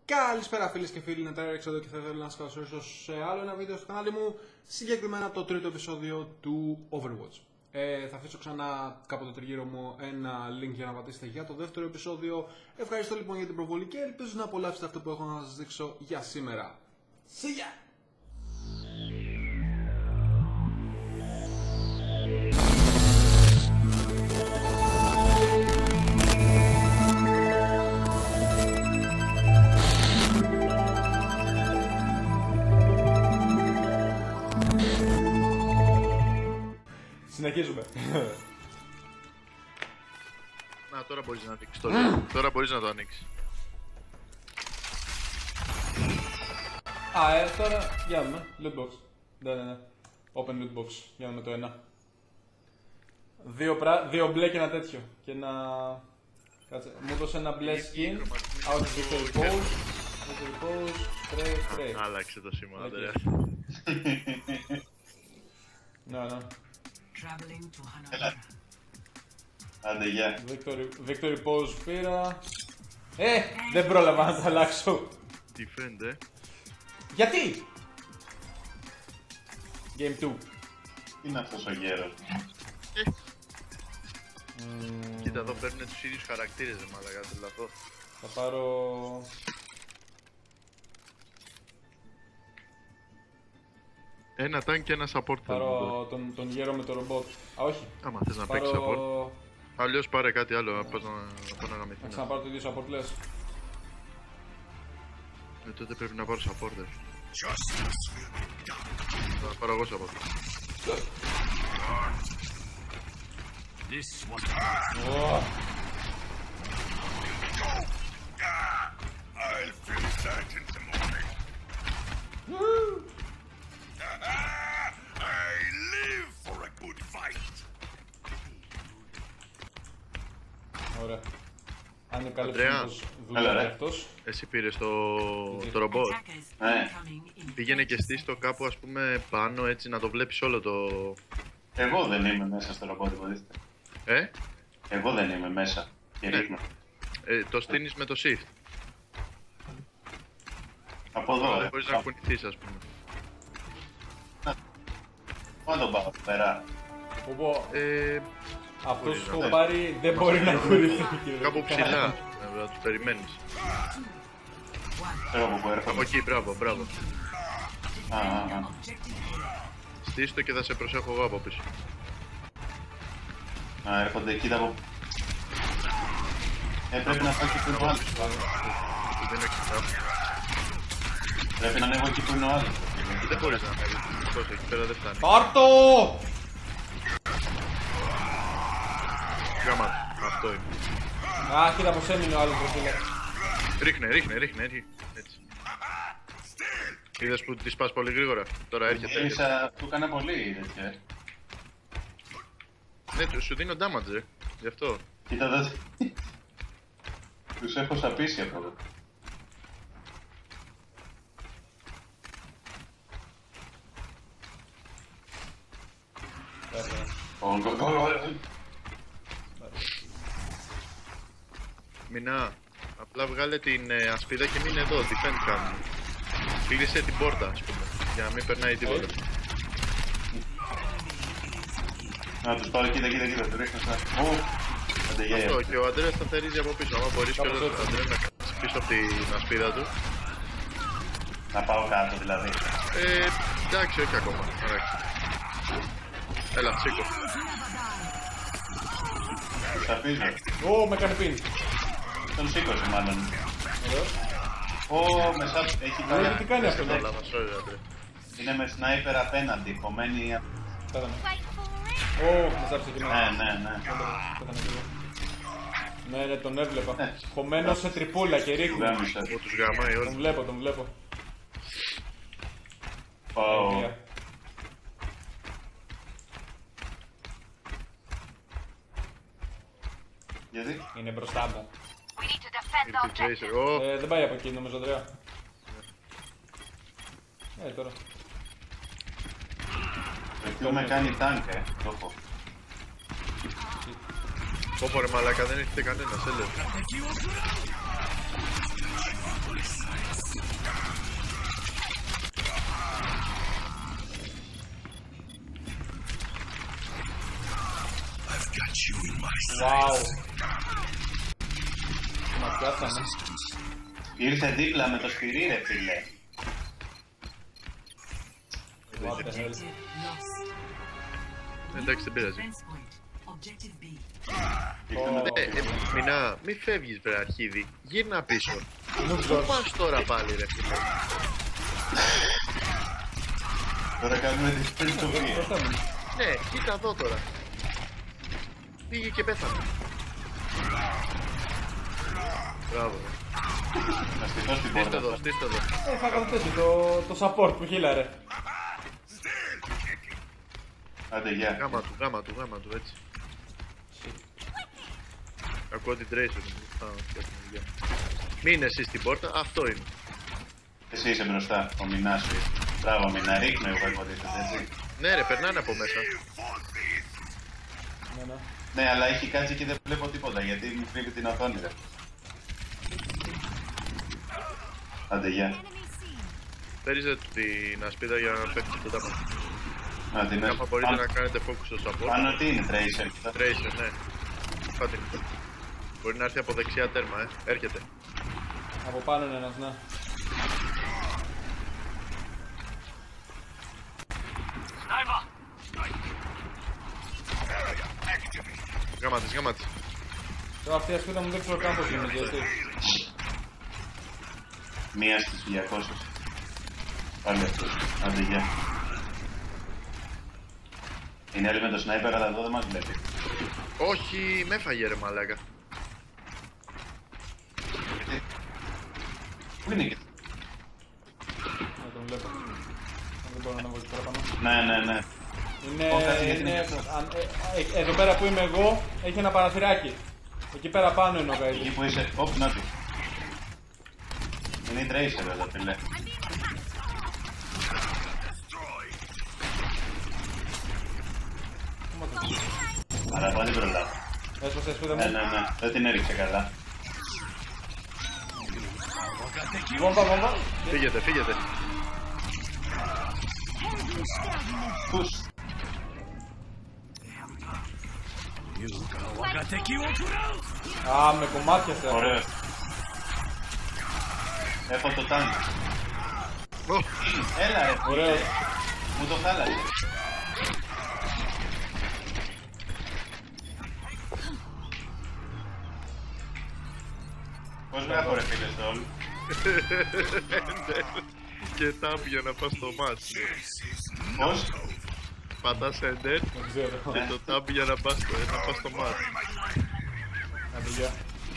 Καλησπέρα φίλες και φίλοι, Νετάρεξ εδώ και θα ήθελα να σας καλωσορίσω σε άλλο ένα βίντεο στο κανάλι μου, συγκεκριμένα το τρίτο επεισόδιο του Overwatch. Θα αφήσω ξανά κάπου το τριγύρω μου ένα link για να πατήσετε για το δεύτερο επεισόδιο. Ευχαριστώ λοιπόν για την προβολή και ελπίζω να απολαύσετε αυτό που έχω να σας δείξω για σήμερα. See ya! Συνεχίζουμε. Να, τώρα μπορείς να ανοίξεις το λίγο. Τώρα μπορείς να το ανοίξεις. Τώρα για δούμε. Loot box. Ναι. Open loot box. Για δούμε το ένα. Δύο μπλε και ένα τέτοιο. Και ένα... Κάτσε. Μου έδωσε ένα μπλε skin. Out of victory pose. Victory pose. Spray. Άλλαξε το σήμα, Ανδρέα. Ναι. Έλα. Άντε, γεια. Victory pose πήρα. Δεν πρόλαβα να τα αλλάξω. Τι φαίνεται. Γιατί? Game 2. Τι είναι αυτός ο γέρος. Κοίτα, εδώ παίρνουνε τους ίδιους χαρακτήρες, δεν μάλακα, τρελαθώ. Θα πάρω... Ένα tank και ένα support. Πάρω τον γέρο με το ρομπότ. Α, όχι. Άμα θες να παίξεις support. Αλλιώς πάρε κάτι άλλο, πώς να γαμηθεί. Να ξαναπάρω το ίδιο support λες. Τότε πρέπει να πάρω support. Θα πάρω εγώ support. Ωραία. Αν είναι καλός φίλος δουλεύει αυτός. Εσύ πήρες το ρομπότ. Ναι. Πήγαινε και στήσ' το κάπου, ας πούμε, πάνω έτσι να το βλέπεις όλο το... Εγώ δεν είμαι μέσα στο ρομπότ, βοηθείτε. Εγώ δεν είμαι μέσα και ρίχνω. Το στείνεις με το shift. Από εδώ, Δεν μπορείς να κουνηθείς, ας πούμε. Πού να τον πάω, πέρα. Αυτός που έχω πάρει δεν μπορεί να κουνηθεί. Κάπου ψηλά, να τους περιμένεις. Ξέρω από πού έρχομαι. Από εκεί, μπράβο. Α. Στήσ' το και θα σε προσέχω εγώ από πίσω. Α, έρχονται εκεί τα από... πρέπει να πάω εκεί που είναι ο άλλος. Πρέπει να ανέβω εκεί που είναι ο άλλος. Δεν μπορείς να ανέβεις. Πώς, εκεί πέρα δεν φτάνει. Πάρτο! Γάμα, αυτό είναι. Α, κοίτα πως έμεινε ο άλλος προφίλε. Ρίχνε, έτσι. Είδες που τη σπάς πολύ γρήγορα. Τώρα έρχεται. Του έκανα πολύ τέτοια. Ναι, σου δίνω damage, γι' αυτό. Κοίτα εδώ. Τους έχω σαπίσει από εδώ. Μινά, απλά βγάλε την ασπίδα και μείνε εδώ, defend κάνουν. Κλείσε την πόρτα, ας πούμε, για να μην περνάει τίποτα. Να τους πάρω, κοίτα, του ρίχνω σαν... Αυτό, και ο Αντρέας θα θερίζει από πίσω, άμα μπορείς και ο Αντρέας να κάτσει πίσω από την ασπίδα του. Να πάω κάτω δηλαδή. Εντάξει, όχι ακόμα, εντάξει. Έλα, σήκω. Τους αφήσω. Με κάνει πιν. Τον σήκωσε μάλλον. Μεσά έχει τώρα. Τι κάνει αυτό, είναι με σνάιπερ απέναντι, κομμένη... Με σάψε και ναι, τον έβλεπα. Χωμένος σε τρυπούλα και ρίχνει. Τους γαμάει όλοι. Τον βλέπω. Γιατί? Είναι μπροστά μου. Infiltrator, Δεν πάει από εκεί νομίζω, Ανδρέα. Τώρα. Ποιο με κάνει τάγκ, το έχω. Πω ρε μαλάκα, δεν έχετε κανένας, έλεγε. Wow. Μας πιάσανε. Ήρθε δίπλα με το σπυρί ρε φίλε. What the hell. Εντάξει, δεν πειράζει. Ήρθε με το Μινά, μη φεύγεις βρε αρχίδι. Γύρνα πίσω. Πού Νουζός. πας τώρα πάλι ρε φίλε. Τώρα κάνουμε τη φιλοσοφία. Ναι, κοίτα εδώ τώρα. Πήγε και πέθανε. Μπράβο. Να στηθώ στην Στήστε πόρτα. εδώ, στήστε εδώ. Θα κάνω τέτοιο, το support που χείλαρε. Άντε γεια. Γάμα του, έτσι. Ακούω την Tracer. Μην είναι εσύ στην πόρτα, αυτό είναι. Εσύ είσαι μπροστά, ο Μινάς σου. Μπράβο Μινά, ρίχνω εγώ υποτίθεται, έτσι. Ναι ρε, περνάνε από μέσα. Ναι. Ναι, αλλά έχει κάτσει και δεν βλέπω τίποτα γιατί μου κρύβει την οθόνη ρε. Άντε γεια. Φέριζε την ασπίδα για να πέφτει το τάμα. Να την Άμα μπορείτε να κάνετε focus στο support. Πάνω τι είναι, Tracer. Tracer, ναι. Πάτε. Μπορεί να έρθει από δεξιά τέρμα, έρχεται. Από πάνω είναι ένας, ναι. Γάμα της. Τώρα αυτή η ασπίδα μου δεν ξέρω καν πώς γίνεται, γιατί. Μία στις 200. Πάλι αυτός. Άντε γεια. Είναι άλλη με το σνάιπερ, αλλά εδώ δεν μας βλέπει. Όχι, με έφαγε ρε μαλάκα. Πού είναι και... Να τον βλέπω. Δεν μπορώ να βγω εκεί πέρα πάνω. Ναι. Είναι... Εδώ πέρα που είμαι εγώ, έχει ένα παραθυράκι. Εκεί πέρα πάνω είναι ο Εκεί Καΐτης. που είσαι... Όπ, να τη. Είναι η Tracer εδώ, φίλε. Αλλά πάλι προλάβω. Έσπασε η σπίδα Ναι. μου. Δεν την έριξε καλά. Βόμβα. Φύγετε. Πούς. Α, με κομμάτιασε. Ωραίο. Έχω το τάγκ. Έλα ρε. Ωραίο. Μου το χάλασε. Πώς γράφω ρε φίλε στο όλο. Και τάμπ για να πας στο match. Πώς. Πατάς enter Δεν ξέρω. και το tab για να πας στο match. Άντε, γεια.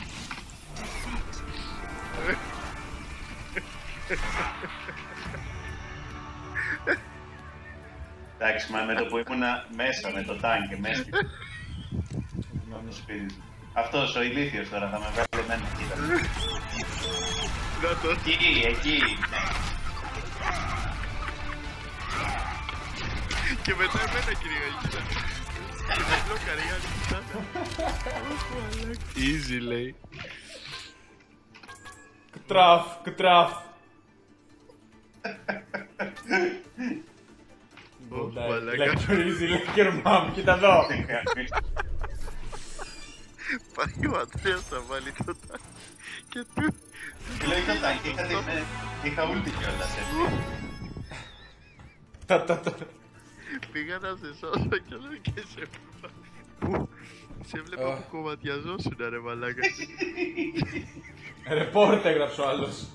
Εντάξει, μα με το που ήμουνα μέσα με το τάγκ και μέσα στο σπίτι του. Αυτός ο ηλίθιος τώρα θα με βγάλει εμένα, κοίτα. Να το Εκεί. και μετά εμένα κύριε Γαγίτα. Και με μπλόκαρε για Easy λέει. Κτραφ. Μαλάκα. Like easy, like your mom. Κοίτα εδώ. Πάει ο Αντρέας να βάλει το τάγκ. Και του... Λέω το τάγκ, είχα ούλτη κιόλας έτσι. Πήγα να σε σώσω και λέω και σε... Πού? Σε βλέπω που κομματιαζόσουν ρε μαλάκα. Ρεπόρτ έγραψε ο άλλος.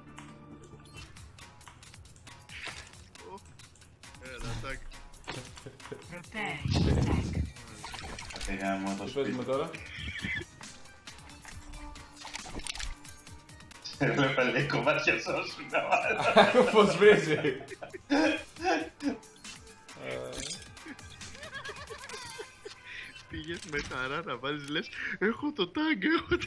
Έλα, τάκ. Πήγαμε το Τι σπίτι. παίζουμε τώρα. Έβλεπα λέει κομμάτια σώσου να βάλω. Πώς βρίζει. Πήγες με χαρά να βάλεις λες έχω το τάγκ.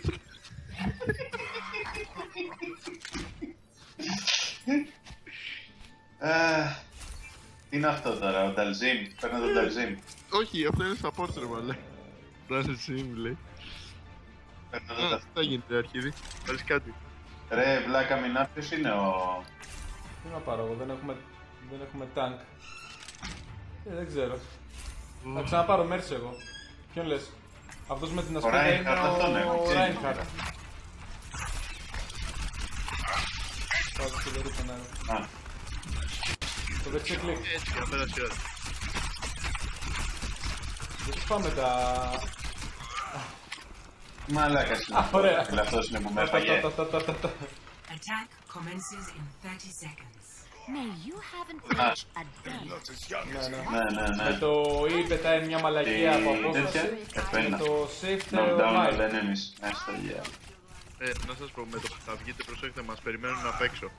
Τι είναι αυτό τώρα, ο Νταλζίμ, παίρνω τον Νταλζίμ. Όχι, αυτό είναι support ρε μαλάκα. Πράσινη μου λέει. Παίρνω τον Νταλζίμ. Θα γίνεται αρχίδι. Βάλεις κάτι. Ρε βλάκα Μινά, ποιος είναι ο... Τι να πάρω εγώ, δεν έχουμε tank. Δεν ξέρω. Θα ξαναπάρω Mercy εγώ. Ποιον λες. Αυτός με την ασπίδα είναι ο Ράινχαρτ. Πάω στο λερί πενάρι. Το δεξί κλικ. Έτσι, για να πέρασε η ώρα. Δεν τους πάμε τα... Μαλάκας είναι. Ωραία. Και αυτός είναι που με έφαγε. Attack commences in 30 seconds. May you haven't reached a day. Ναι. Με το E πετάει μια μαλακία από απόσταση. F1. Το shift Knockdown all right. enemies. Έστω, yeah. Να σας πω, με το που θα βγείτε προσέχετε, μας περιμένουν απ' έξω.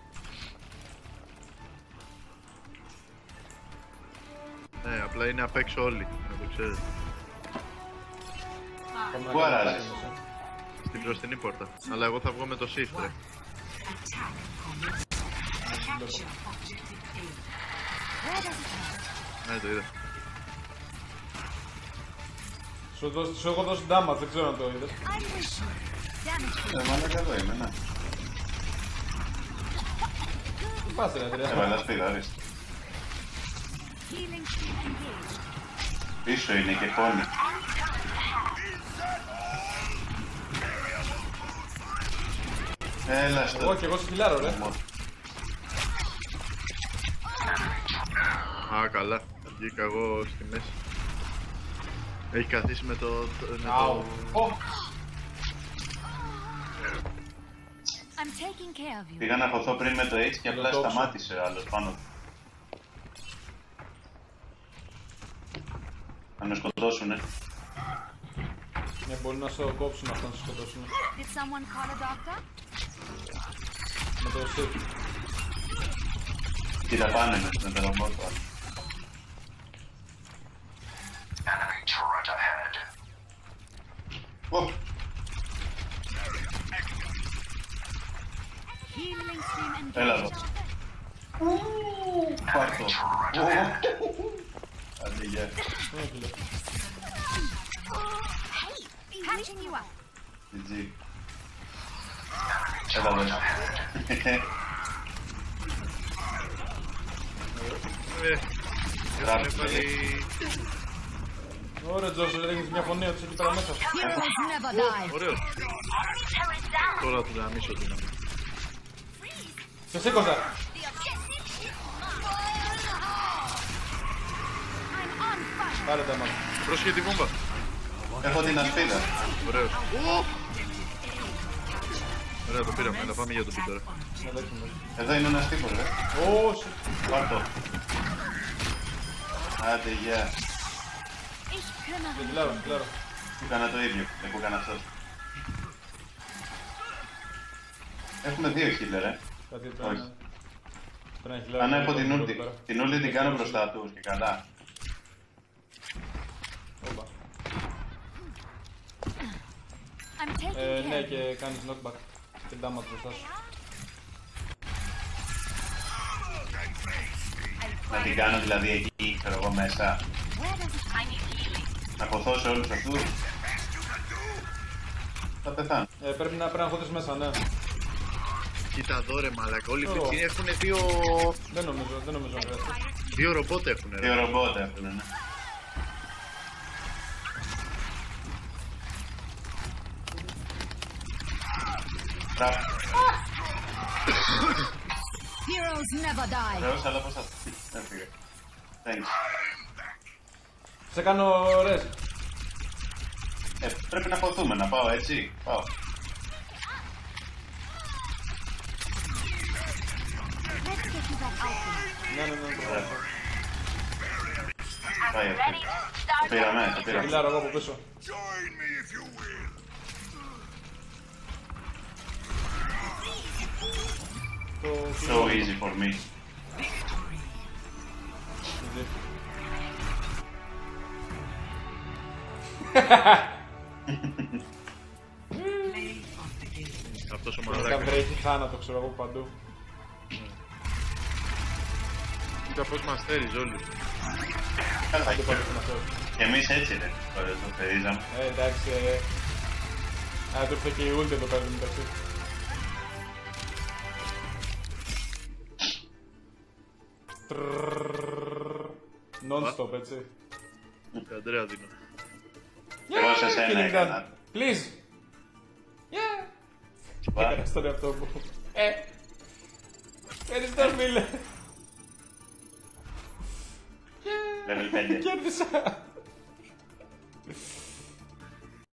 Ναι, απλά είναι απ' έξω όλοι, να το ξέρετε. Πού αράζεις? Στην μπροστινή πόρτα. Αλλά εγώ θα βγω με το shift, ρε. Attack commences. Capture objective A. Where does it hurt? Ναι, το είδα. Σου έχω δώσει damage, δεν ξέρω αν το είδες. I'm with you. Damage. Μαλάκα εδώ είμαι, ναι. Τι πας ρε Αντρέα. Έβαλα σπίδα, ορίστε. Healing stream engaged. Πίσω είναι και κόνη. Έλα στο... Εγώ και εγώ σκυλάρω ρε. Α, καλά. Βγήκα εγώ στη μέση. Έχει καθίσει με το... Αου. I'm taking care of you. Πήγα να χωθώ πριν με το H και απλά το τόξο. σταμάτησε ο άλλος πάνω του. Να με σκοτώσουνε. Ναι, μπορεί να σε κόψουν αυτό να σε σκοτώσουν. Did someone call a doctor? Με το shift. Κοίτα πάνε με το ρομπότ του άλλου. Enemy turret ahead. Ω, Healing stream έλα εδώ. engaged. Πάρ' το. Άντε, γεια. Ναι, φίλε. Patching you up. GG. Έλα εδώ. Έχουν βάλει... Ωραία Τζος, ρίχνεις μια φωνή ότι εκεί πέρα μέσα. Heroes never die. Ωραίο. Τώρα του γαμίσω την άλλη. Σε σήκωσα. I'm on fire. Πάρε τα μάτια. Πρόσχε τη βόμβα. Έχω την ασπίδα. Ωραίος. Ωραία, το πήραμε. Να πάμε για τον πιτ τώρα. Εδώ είναι ένας τύπος, ρε. Ω, Πάρ' το. Άντε, γεια. Ich kümmere mich. κλάρω, κλάρω. Που έκανα το ίδιο. Εγώ έκανα αυτό. Έχουμε δύο healer, Κάτι Όχι. πρέπει να χιλάρω. Αν έχω την ulti. Την ulti την κάνω μπροστά τους και καλά. Όπα. I'm taking care Ναι, of you. και κάνεις knockback. Και damage μπροστά σου. Να την κάνω δηλαδή εκεί, ξέρω εγώ μέσα. Where does it hurt? Να χωθώ σε όλους αυτούς. Θα πεθάνω. Πρέπει να χωθείς μέσα, ναι. Κοίτα εδώ ρε μαλάκα. Όλοι οι Ω. φίλοι έχουν δύο... Δεν νομίζω να χρειάζεται. Δύο ρομπότ έχουν ρε. Δύο ρομπότ έχουν, ναι. Τραπ. Heroes never die. Ωραίος, αλλά πώς θα... Έφυγε. Thanks. Σε κάνω ρες. Πρέπει να χωθούμε, να πάω έτσι. Πάω. Let's get you back out there. Ναι. Ωραία. Πάει αυτή. Το πήραμε, το πήραμε. Χιλάρω εγώ από πίσω. So easy for me. Αυτός ο Θα μαλάκας. βρέχει θάνατο, ξέρω εγώ παντού. Κοίτα πώς μας θέλεις όλους. Καλά, Δεν πάτε να αυτό. και εμείς έτσι ρε. Ωραία, το θερίζαμε. Εντάξει. Το ήρθε και η ούλτη εδώ πέρα μεταξύ. Non-stop, έτσι. Και Αντρέα δίνω. Εγώ σε σένα Killing έκανα. done. Please. Yeah. Έκανα στον εαυτό μου. Ευχαριστώ φίλε. Level 5. Κέρδισα.